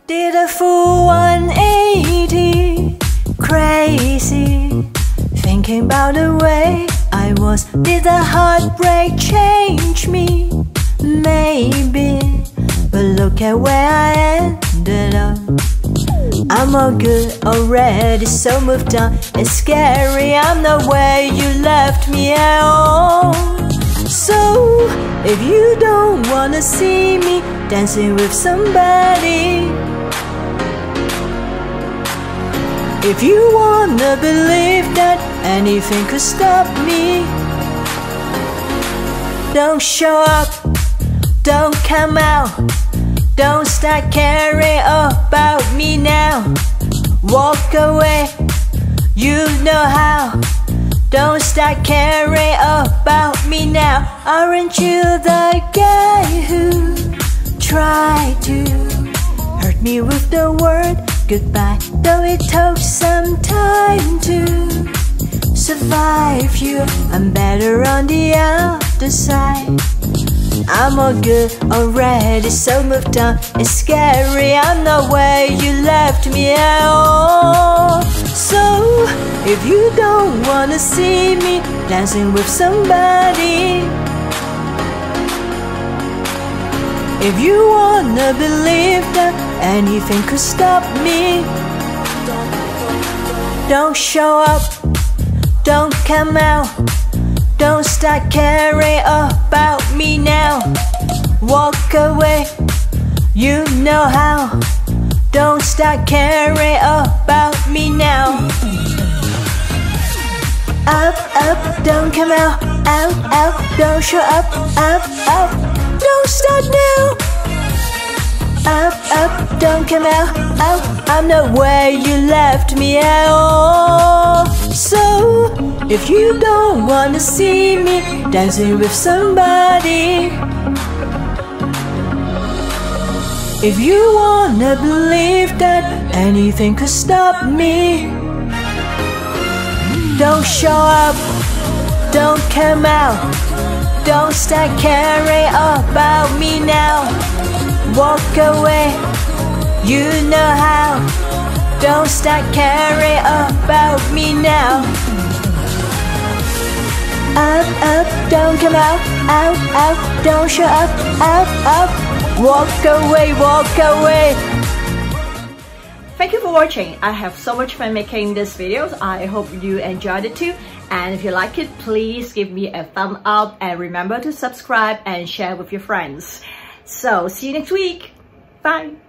Did a full 180, crazy, thinking about the way I was. Did the heartbreak change me? Maybe, but look at where I ended up. I'm all good already, so moved on. It's scary, I'm not where you left me at all. So, if you don't wanna see me dancing with somebody, if you wanna believe that anything could stop me, don't show up, don't come out, don't start caring about me now. Walk away, you know how. Don't start caring about me now. Aren't you the guy who tried to hurt me with the word goodbye? Though it took some time to survive you, I'm better on the other side. I'm all good already, so moved on. It's scary, I'm not where you left me at all. So, if you don't wanna see me dancing with somebody, if you wanna believe that anything could stop me, don't show up, don't come out, don't start caring about me now. Walk away, you know how. Don't start caring about me now. Up, up, don't come out, out, don't show up, up, don't start now. Up, don't come out, I'm not where you left me at all. So, if you don't wanna see me dancing with somebody, if you wanna believe that anything could stop me, don't show up, don't come out, don't start caring about me now. Walk away, you know how. Don't start caring about me now. Up, don't come out, out, don't show up, up, walk away, walk away. Thank you for watching. I have so much fun making these videos. I hope you enjoyed it too. And if you like it, please give me a thumb up and remember to subscribe and share with your friends. So, see you next week. Bye.